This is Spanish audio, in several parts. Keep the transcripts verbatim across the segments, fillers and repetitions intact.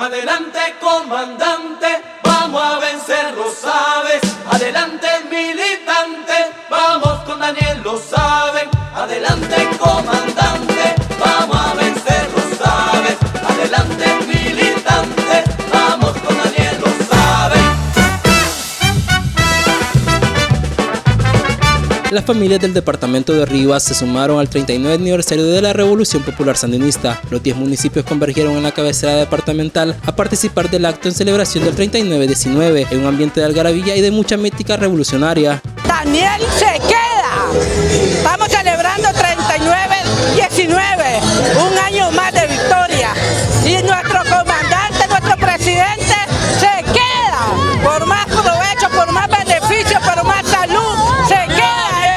Adelante, comandante, vamos a vencer, lo sabes. Adelante, militante, vamos con Daniel, lo saben. Adelante, comandante, vamos a vencer, lo sabes. Adelante, militante, vamos con Daniel, lo saben. Las familias del departamento de Rivas se sumaron al treinta y nueve aniversario de la Revolución Popular Sandinista. Los diez municipios convergieron en la cabecera departamental a participar del acto en celebración del treinta y nueve diecinueve, en un ambiente de algarabía y de mucha mística revolucionaria. Daniel se queda. Estamos celebrando treinta y nueve diecinueve, un año más de victoria. Y nuestro comandante, nuestro presidente, se queda. Por más provecho, por más beneficio, por más salud, se queda.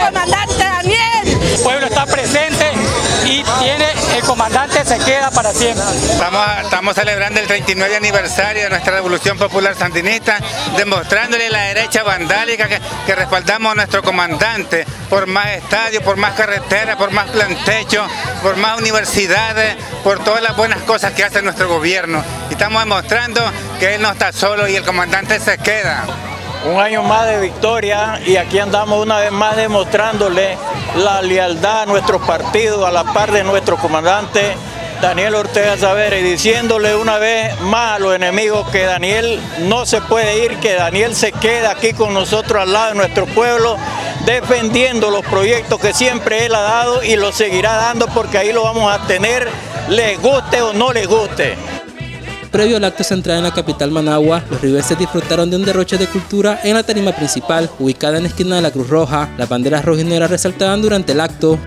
El pueblo está presente y tiene, el comandante se queda para siempre. Estamos, estamos celebrando el treinta y nueve aniversario de nuestra Revolución Popular Sandinista, demostrándole a la derecha vandálica que, que respaldamos a nuestro comandante por más estadios, por más carreteras, por más plantecho, por más universidades, por todas las buenas cosas que hace nuestro gobierno. Y estamos demostrando que él no está solo y el comandante se queda. Un año más de victoria y aquí andamos una vez más demostrándole la lealtad a nuestro partido, a la par de nuestro comandante Daniel Ortega Savera, y diciéndole una vez más a los enemigos que Daniel no se puede ir, que Daniel se queda aquí con nosotros al lado de nuestro pueblo, defendiendo los proyectos que siempre él ha dado y los seguirá dando, porque ahí lo vamos a tener, les guste o no les guste. Previo al acto central en la capital Managua, los ribenses disfrutaron de un derroche de cultura en la tarima principal, ubicada en la esquina de la Cruz Roja. Las banderas rojas y negras resaltaban durante el acto.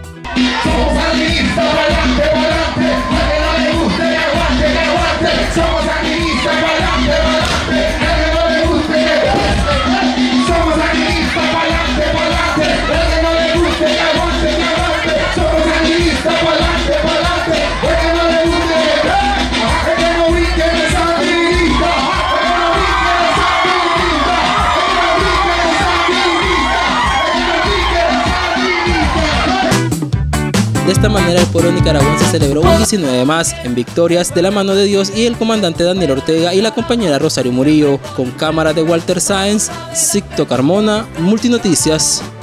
De esta manera el pueblo nicaragüense celebró un diecinueve más en victorias de la mano de Dios y el comandante Daniel Ortega y la compañera Rosario Murillo. Con cámara de Walter Sáenz, Sicto Carmona, Multinoticias.